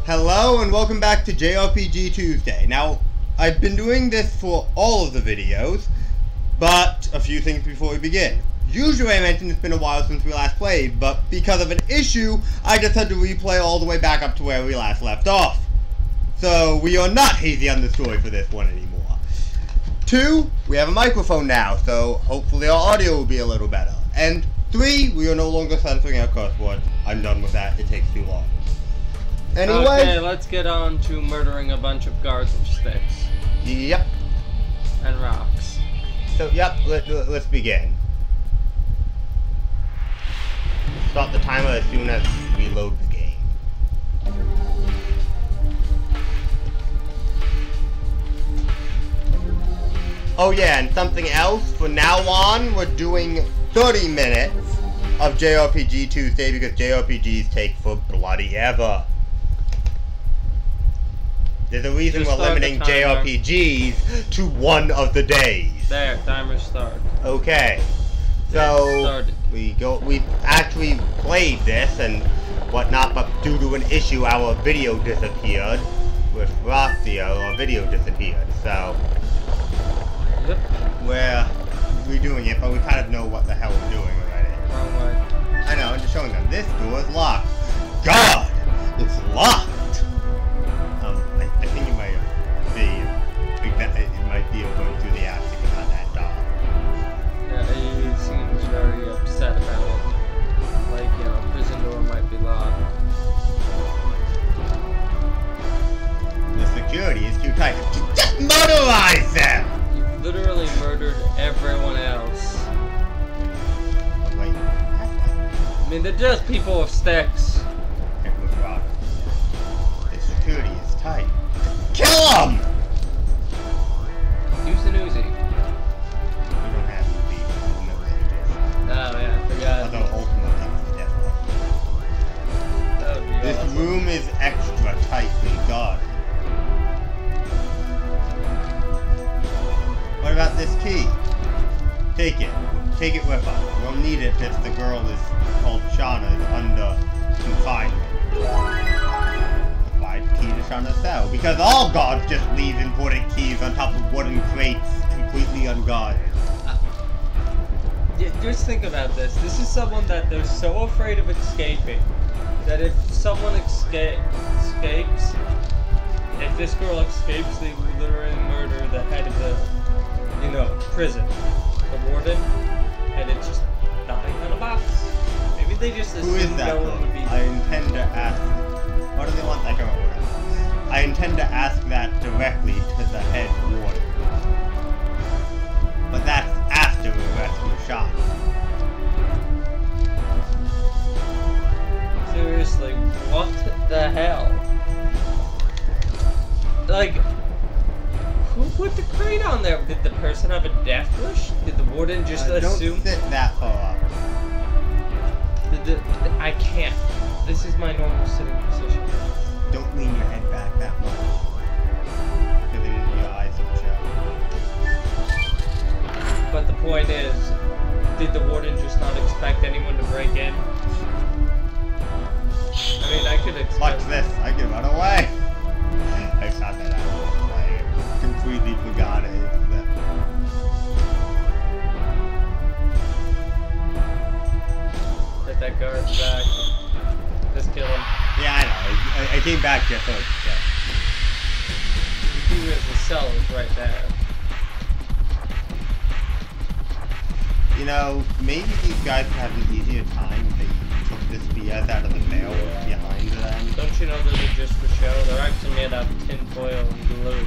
Hello and welcome back to JRPG Tuesday. Now, I've been doing this for all of the videos, but a few things before we begin. Usually I mention it's been a while since we last played, but because of an issue, I just had to replay all the way back up to where we last left off. So, we are not hazy on the story for this one anymore. 2, we have a microphone now, so hopefully our audio will be a little better. And 3, we are no longer censoring our curse words. I'm done with that, it takes too long. Anyway, okay, let's get on to murdering a bunch of guards with sticks. Yep. And rocks. So, yep, let's begin. Start the timer as soon as we load the game. Oh yeah, and something else, from now on, we're doing 30 minutes of JRPG Tuesday because JRPGs take for bloody ever. There's a reason we're limiting JRPGs to one of the days. There, timer start. Okay. So we actually played this and whatnot, but due to an issue our video disappeared. With Rocio, our video disappeared. So yep. We're redoing it, but we kind of know what the hell we're doing already. Wrong way. I know, I'm just showing them. This door is locked. God! It's locked! I think you might it might be going through the attic and not that door. Yeah, he seems very upset about it. Like, you know, prison door might be locked. The security is too tight. Just motorize them! You've literally murdered everyone else. Oh, wait. I mean, they're just people with sticks. The security is tight. Kill him! Use an Uzi. We don't have Uzi. Oh yeah, I forgot. Although ultimate comes to death. That would be This awesome. room is extra tightly guarded. What about this key? Take it. Take it with us. We'll need it if the girl is called Shauna is under confinement. Provide the key to Shauna's cell. Because all guards just leave important keys on top of wooden crates completely unguarded. Just think about this. This is someone that they're so afraid of escaping that if someone escapes, if this girl escapes, they will literally murder the head of the, prison, the warden, and it's just nothing in a box. Maybe they just assumed no one would be. I intend to ask. What do they want that girl to order? I intend to ask that directly to the head warden. But that's after we rescue Shauna. Seriously, what the hell? Like, who put the crate on there? Did the person have a death wish? Did the warden just assume? Don't sit that far up. I can't. This is my normal sitting position. Don't lean your head back that much. Because then your eyes will show. But the point is, did the warden just not expect anyone to break in? I mean, I could expect... Watch this. I can run away. I shot that out. I completely forgot it. Hit that guard's back. Just kill him. Yeah, I know. I came back just so it's dead. The cell is right there. Maybe these guys would have an easier time if they took the spears out of the barrel behind them. Don't you know those are just for show? They're actually made out of tin foil and glue.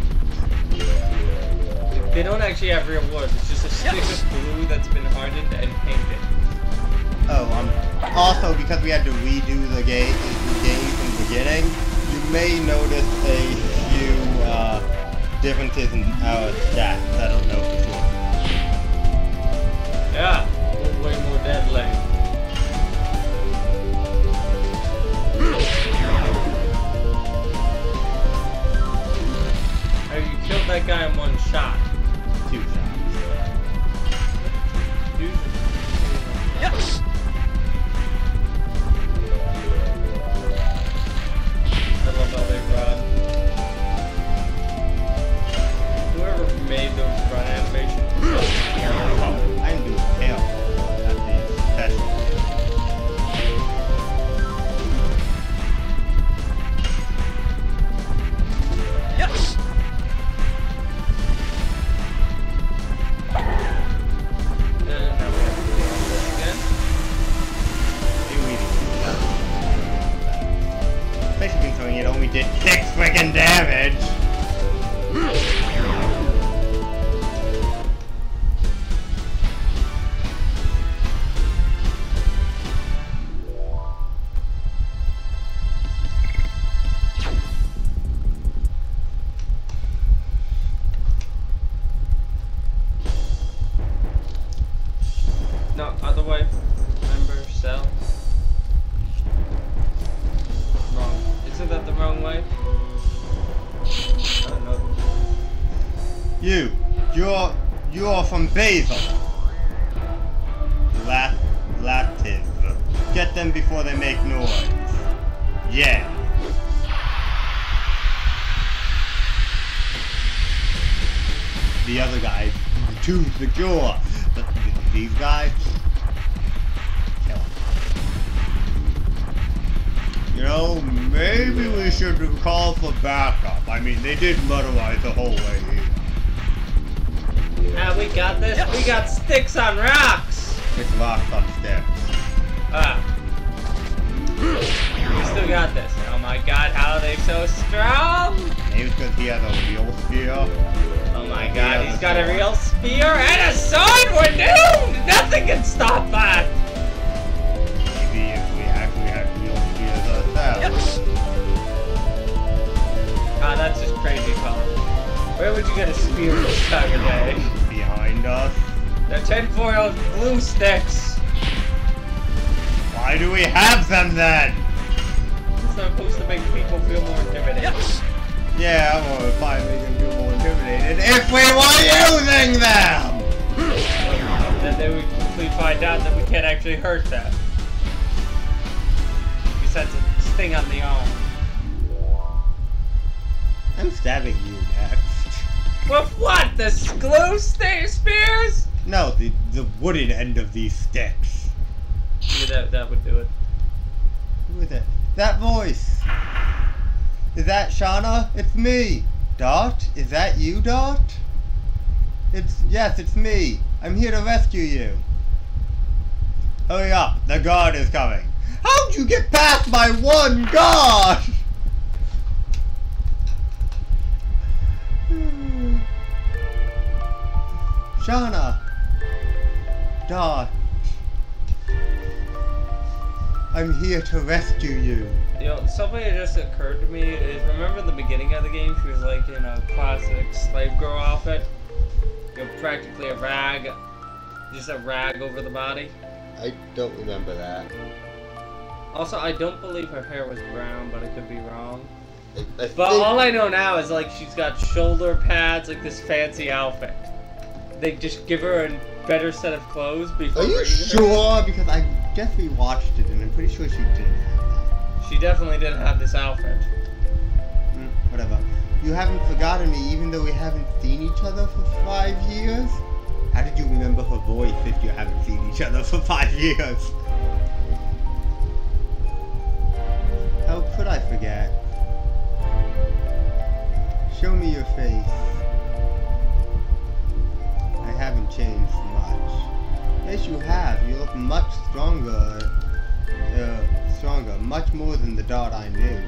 They don't actually have real wood. It's just a stick of glue that's been hardened and painted. Oh, also because we had to redo the game from the beginning, you may notice a few differences in our stats. I don't know for sure. Yeah, way more deadly. Oh, you killed that guy in one shot. 2 shots. I love You are from Basil. Lativ. Get them before they make noise. Yeah. The other guys, too secure. But these guys, kill them. You know, maybe we should call for backup. I mean, they did murderize the whole way here. Ah, we got this. We got sticks on rocks. It's rocks on sticks. We still got this. Oh my god, how are they so strong? Maybe because he has a real spear. Oh my god, he's got a real spear and a sword! We're doomed! Nothing can stop that! Maybe if we actually had real spears ourselves. Ah, that's just crazy, Colin. Where would you get a spear this time of day? Behind us. They're tinfoil glue sticks! Why do we have them then? It's supposed to make people feel more intimidated. Yeah, well, probably make them feel more intimidated if we were using them! Then we find out that we can't actually hurt them. Besides a sting on the arm. I'm stabbing you next. With what? The glue spears? No, the wooden end of these sticks. Yeah, that would do it. Who is it? That voice! Is that Shauna? It's me! Dot? Is that you, Dot? Yes, it's me. I'm here to rescue you. Hurry up, the guard is coming. How'd you get past my one guard? Shauna. Dot. I'm here to rescue you. You know, something that just occurred to me is, remember in the beginning of the game, she was like in a classic slave girl outfit? You know, practically a rag, just a rag over the body. I don't remember that. Also, I don't believe her hair was brown, but I could be wrong. But all I know now is like she's got shoulder pads, like this fancy outfit. They just give her a better set of clothes before. Are you sure? Because I guess we watched it and I'm pretty sure she didn't have that. She definitely didn't have this outfit. Whatever. You haven't forgotten me even though we haven't seen each other for 5 years? How did you remember her voice if you haven't seen each other for 5 years? How could I forget? Show me your face. I haven't changed much. Yes, you have. You look much stronger. Much more than the Dot I knew.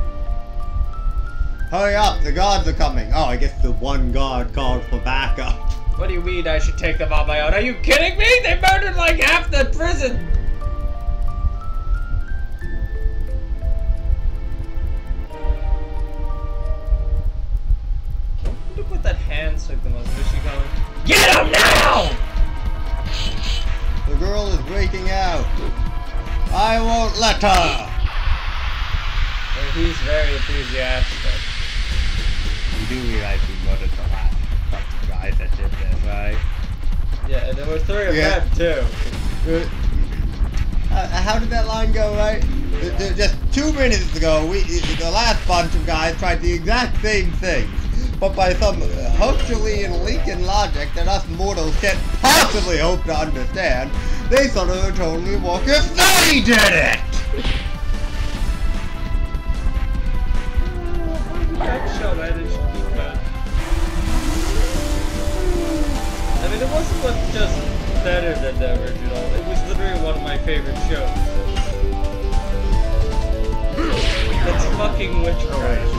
Hurry up, the guards are coming. Oh, I guess the one guard called for backup. What do you mean I should take them on my own? Are you kidding me? They murdered like half the prison! Look what that hand signal was. Was she going, get him now! The girl is breaking out. I won't let her! Well, he's very enthusiastic. You do realize we murdered the last bunch of guys that did this, right? Yeah, and there were 3 of them, too. How did that line go, right? Just 2 minutes ago, the last bunch of guys tried the exact same thing. But by some Herculean Lincoln logic that us mortals can't possibly hope to understand, they thought it would totally work if they did it! I mean, it wasn't just better than the original. It was literally one of my favorite shows. That's fucking witchcraft.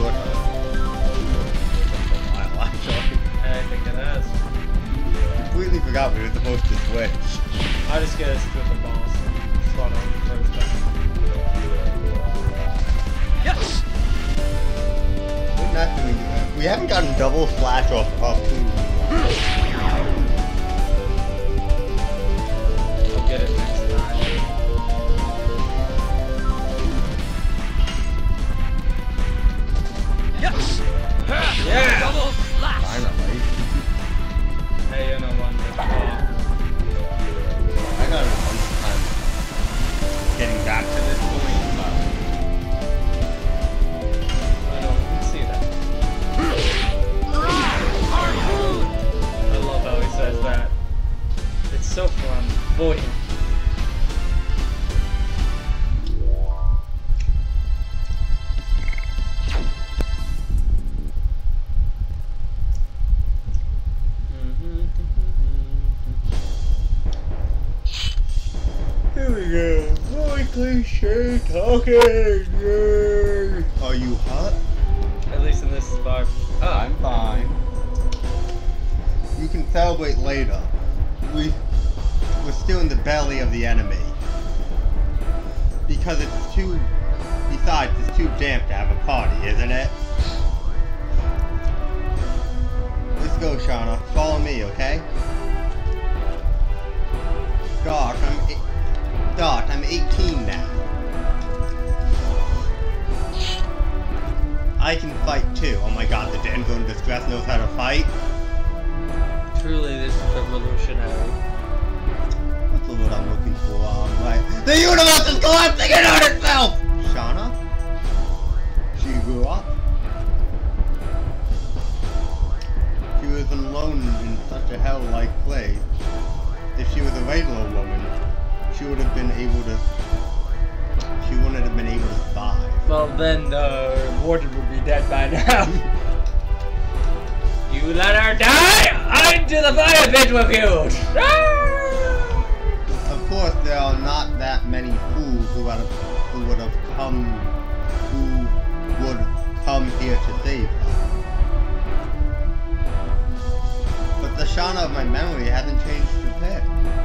I think it has. Completely forgot we were supposed to switch. I just get us to the boss. Spot on the first time. Yes! We're not doing that. We haven't gotten double slash off two. I'll get it next time. Yes! Yeah! Double slash! Finally. Hey, you know what? so flamboyant. Here we go. Boy, cliche talking. Yay. Are you hot? At least in this spot. Oh, I'm fine. You can celebrate later. We're still in the belly of the enemy. Because it's too... Besides, it's too damp to have a party, isn't it? Let's go, Shauna. Follow me, okay? Doc, I'm 18 now. I can fight too. Oh my god, the damsel in distress knows how to fight. truly, this is revolutionary. What's the word I'm looking for? Right. The universe is collapsing in on itself! Shauna? She grew up. She was alone in such a hell-like place. If she was a regular woman, she would have been able to... She wouldn't have been able to survive. Well, then Warden would be dead by now. You let her die! Into the fire pit with you! Of course, there are not that many fools who would come here to save her. But the Shauna of my memory hasn't changed a bit.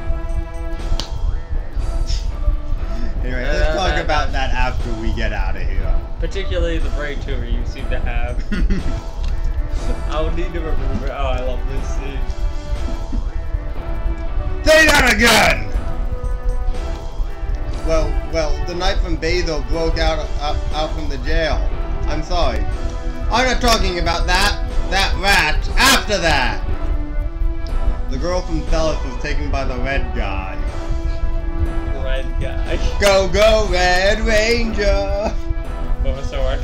Anyway, let's talk about that after we get out of here. Particularly the breakthrough you seem to have. I'll need to remove it. Oh, I love this scene. Say that again! Well, the knight from Basil broke out from the jail. I'm sorry. I'm not talking about that rat. After that! The girl from Celis was taken by the red guy. Red guy. Go, Red Ranger! With a sword.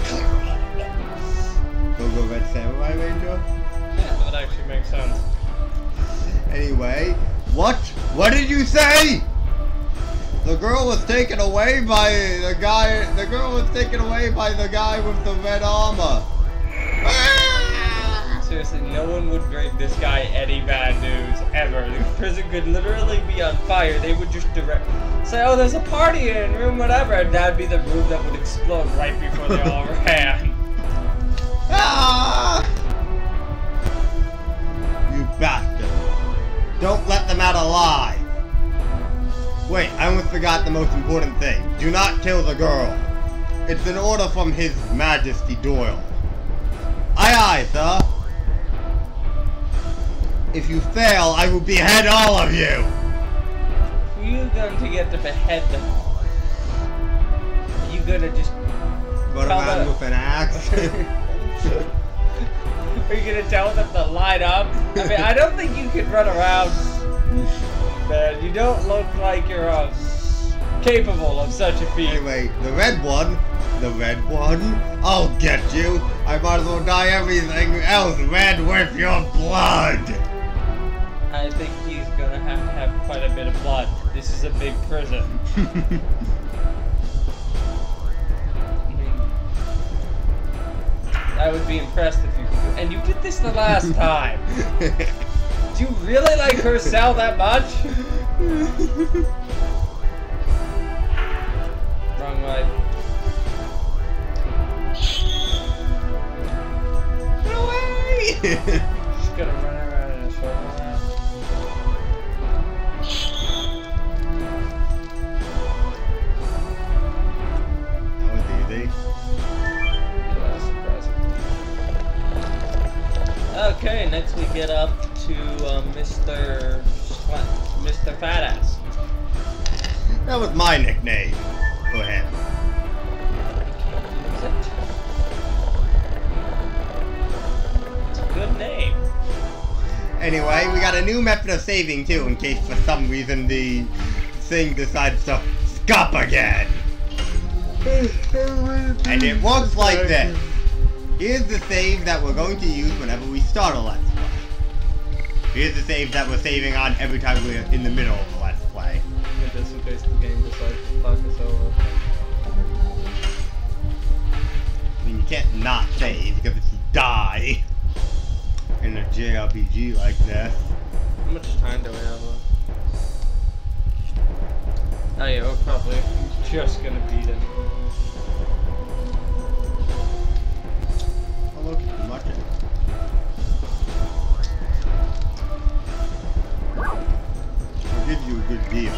Go, Red Samurai Ranger? Yeah, that actually makes sense. Anyway, what? What did you say? The girl was taken away by the guy. The girl was taken away by the guy with the red armor. Seriously, no one would bring this guy any bad news ever. The prison could literally be on fire. They would just say, "Oh, there's a party in room whatever," and that'd be the room that would explode right before they all ran. Ah! You bastard! Don't let them out alive. Wait, I almost forgot the most important thing. Do not kill the girl. It's an order from His Majesty Doyle. Aye, aye, sir. If you fail, I will behead all of you. Who are you going to get to behead them all? Are you gonna just Run around with an axe. Are you gonna tell them to line up? I mean, I don't think you can run around. Man, you don't look like you're capable of such a feat. Anyway, the red one, I'll get you. I might as well dye everything else red with your blood. I think he's gonna have quite a bit of blood. This is a big prison. I would be impressed if you could. And you did this the last time. Do you really like her Cell that much? Wrong way. Get away! She's gonna run around in a circle now. That was easy. Okay, next we get up to Mr. Fatass. That was my nickname for him. It's a good name. Anyway, we got a new method of saving too, in case for some reason the thing decides to scop again. And it works like this. Here's the save that we're going to use whenever we start a Let's Play. Here's the save that we're saving on every time we're in the middle of the Let's Play. Just in case the game decides to fuck us over. I mean, you can't not save because if you die in a JRPG like this. How much time do we have left? Oh yeah, we're probably just gonna beat him. Oh look, it's much. I'll give you a good deal.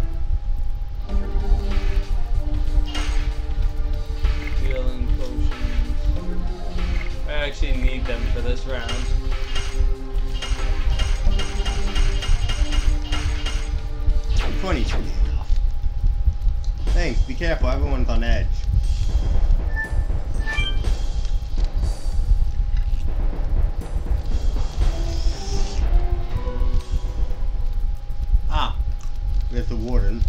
Healing potions. I actually need them for this round. 20 should be enough. Thanks, be careful, everyone's on edge. Ah, there's the warden.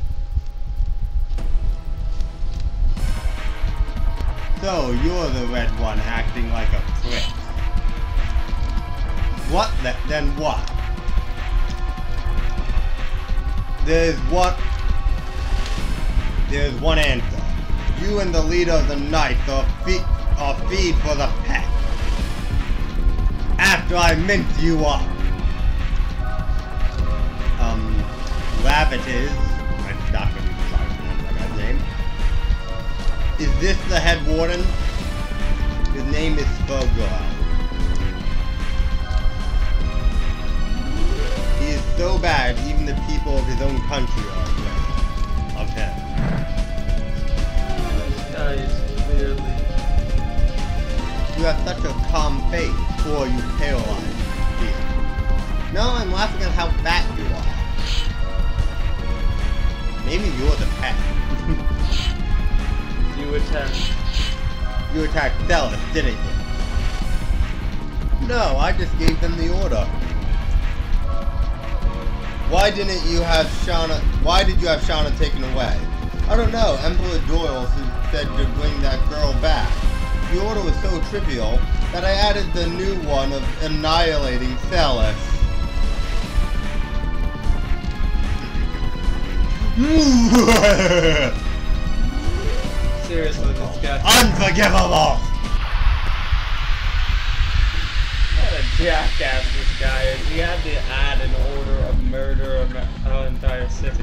So, you're the red one acting like a prick. What then what? There's one answer. You and the leader of the Knights are feed for the pet. After I mince you up. Rabbit I'm not gonna be trying to pronounce that guy's name. Is this the head warden? His name is Spurgirl. He is so bad, even the people of his own country are afraid of him. This guy is clearly... You have such a calm face, or you paralyzed me. No, I'm laughing at how fat you are. Maybe you're the pet. You attacked Celis, didn't you? No, I just gave them the order. Why did you have Shauna taken away? I don't know. Emperor Doyle said to bring that girl back. The order was so trivial that I added the new one of annihilating Celis. Seriously, this guy. Unforgivable! What a jackass this guy is. He had to add an order of murder of an entire city.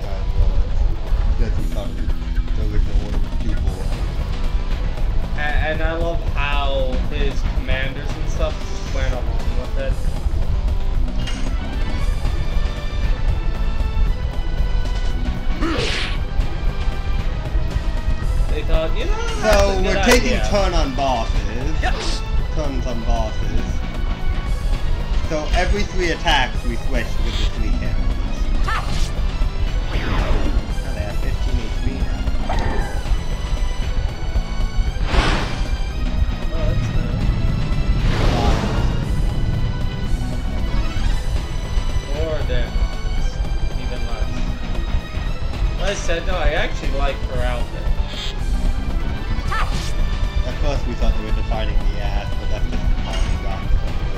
And I love how his commanders and stuff just went along with it. They thought, you know, so we're taking idea. turns on bosses. So every 3 attacks we switch with the 3 cameras. Now they have 15 HP now. Oh, that's nice. 4 damage. Even less. Like I said, no, I actually like her outfit. At first we thought they were defining the ass, but that's just polygons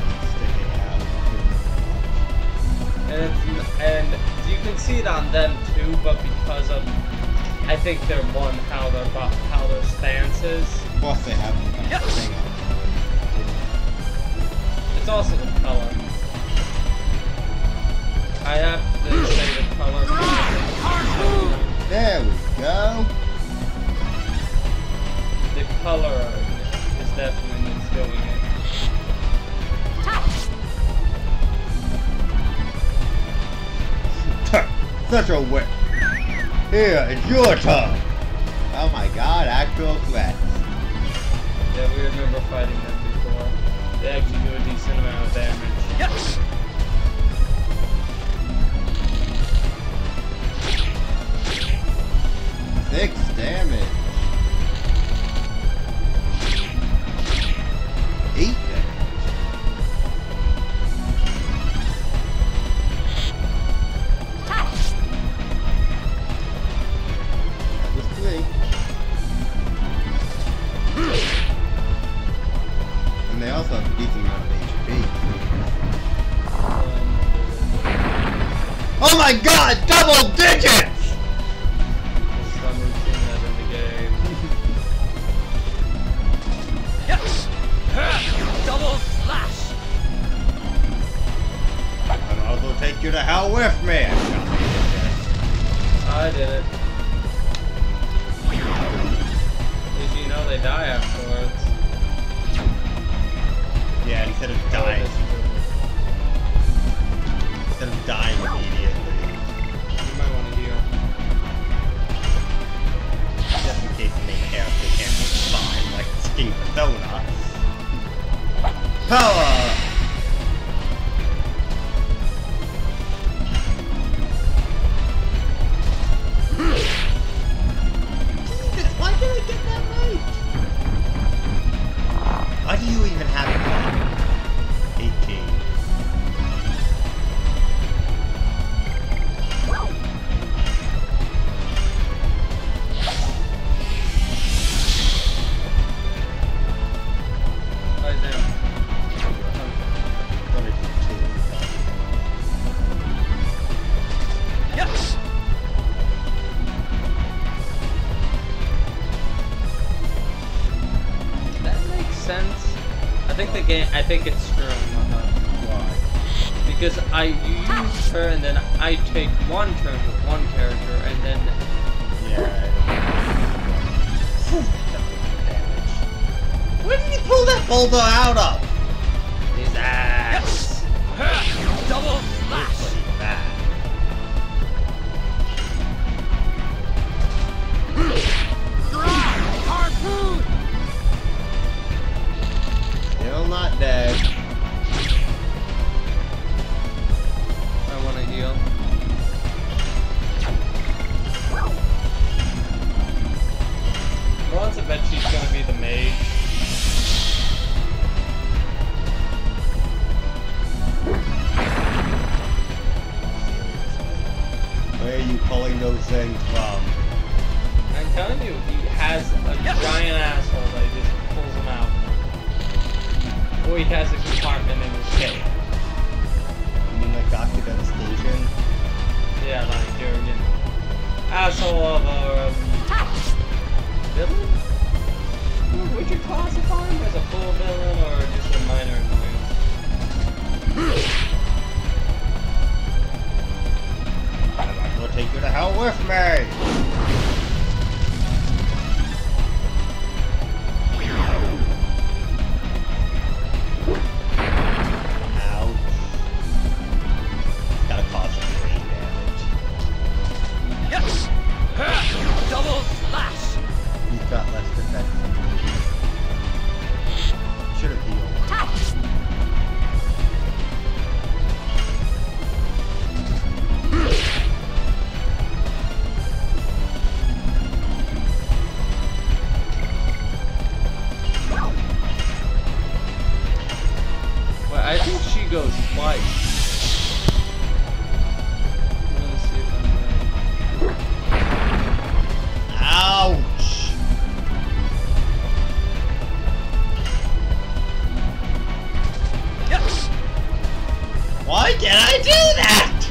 sticking out. And you can see it on them too, but because of, I think they're how their stance is. Plus they have the kind of thing on. It's also the color. I have to say the color. There we go. The color is definitely what's doing it. Such a whip. Here, it's your turn. Oh my god, actual threats. Yeah, we remember fighting them before. They actually do a decent amount of damage. Yes! 6 damage. 8 damage. That was 3. And they also have a decent amount of HP. Oh my god, double digits! First time we've seen that in the game. Yes! Double slash! I might as well take you to hell with me. I did it. At least you know they die afterwards. Yeah, instead of dying immediately. You might want to heal. Just in case the main character can't respond, like Skin Persona. Power! Jesus, why did I get that right? Why do you even have it? 18. Right there. Yes! That makes sense. I think it's screwing Why? because you use her and then I take one turn with one character and then Yeah. Where did you pull that boulder out of? his ass. Yes! Double slash! Pretty bad. Harpoon! Still not dead. I want to heal. Ron's I bet she's gonna be the mage. Where are you pulling those things from? I'm telling you, he has a giant asshole that he just pulls him out. Or he has a compartment in his cave. You mean like Dr. Devastation? Yeah, like you're, you know, asshole of a villain? Would you classify him as a full villain or just a minor annoyance? I might as well take you to hell with me! Ouch. Gotta cause some brain damage. Yes! Double slash! He's got less defense. Should have healed. Well, I think she goes twice. Let me see if I'm right. Ouch! Yes! Why did I do that?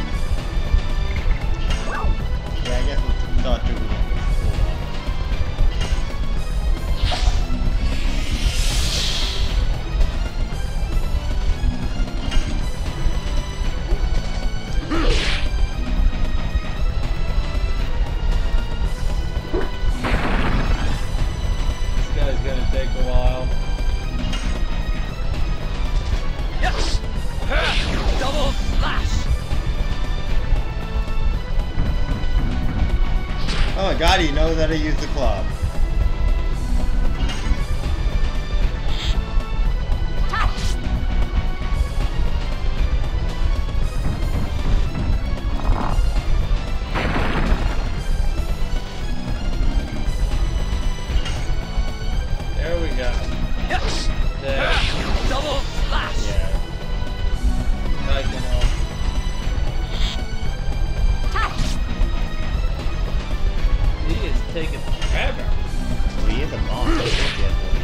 Yeah, I guess we'll start doing it before. This guy's gonna take a while. Yes! Double slash! Oh my god, he knows how to use the club. There we go. Yes! There. Double slash! Yeah. I can help. He is taking forever. Well, he is a boss. I think he has more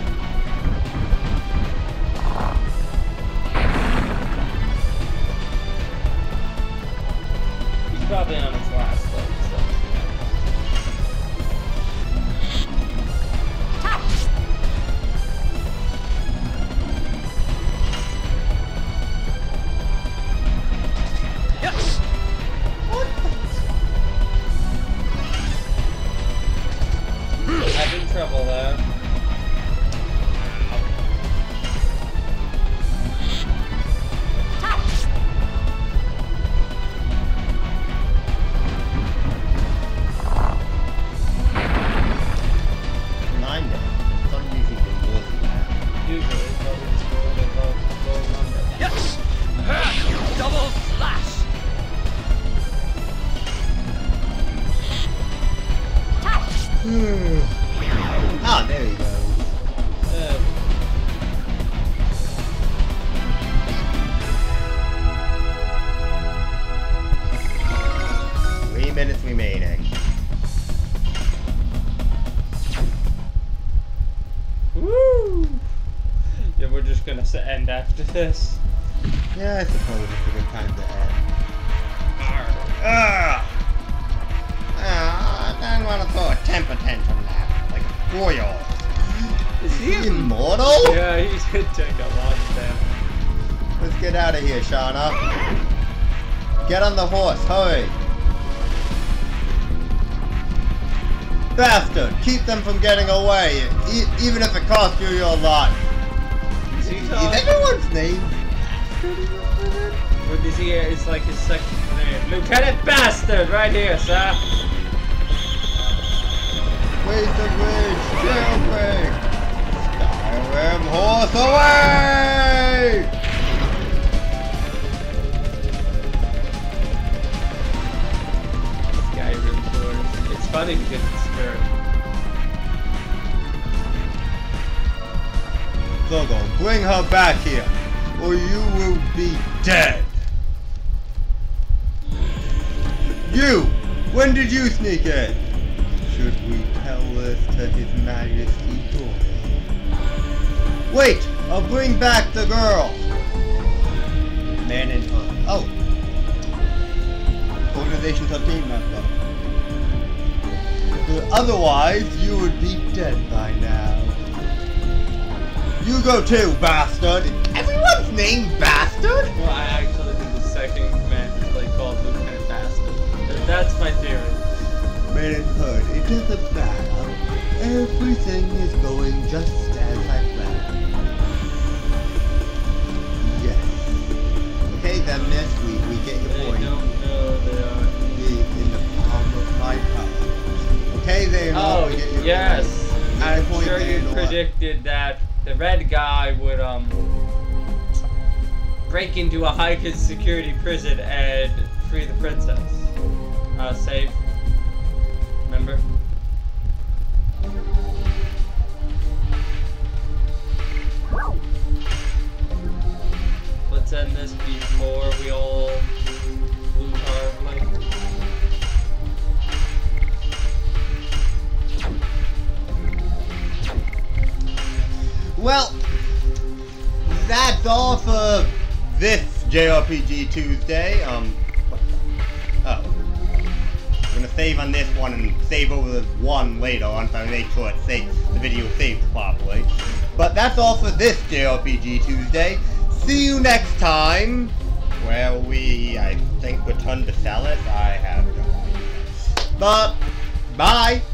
HP. probably on its last leg, so. Yes. Having trouble there. Usually, but we just roll the low number. Yes. Double flash. Ah, there you go. Uh, 3 minutes remaining. woo! Yeah, we're just gonna end after this. Yeah, I suppose it's a good time to end. I don't want to throw a temper tantrum now, like a 4-year-old. Is he immortal? Yeah, he's gonna take a lot of damage. Let's get out of here, Shauna. Get on the horse, hurry. Bastard, keep them from getting away, even if it costs you your life. Is he Is talking? everyone's name? What is he? It's like his second name. Lieutenant Bastard, right here, sir. Raise the bridge, jailbreak! Skyrim horse away! Skyrim horse. It's funny because it's spirit. Zogo, bring her back here, or you will be dead. You! When did you sneak in? Should we tell this to His Majesty Dory? Wait! I'll bring back the girl! Man in hood. Oh! Organization 13 member. Otherwise, you would be dead by now. You go too, bastard! Everyone's named Bastard? Well, I actually think the second command is like called Lieutenant Bastard. That's my theory. Man in hood, it doesn't matter. Everything is going just as I planned. Yes. Okay then, miss, we get your They point. don't know they are. In the palm of my power. Okay, they know we get your yes. point. Get your I'm point, sure you Theodore. predicted that the red guy would break into a high security prison and free the princess. Save. Remember? Let's end this before we all lose our life. Well, that's all for this JRPG Tuesday. What the? Oh. I'm gonna save on this one and save over this one later once I make sure the video saves properly. But that's all for this JRPG Tuesday. See you next time, where we, I think, return to Celis. I have no idea. But, bye!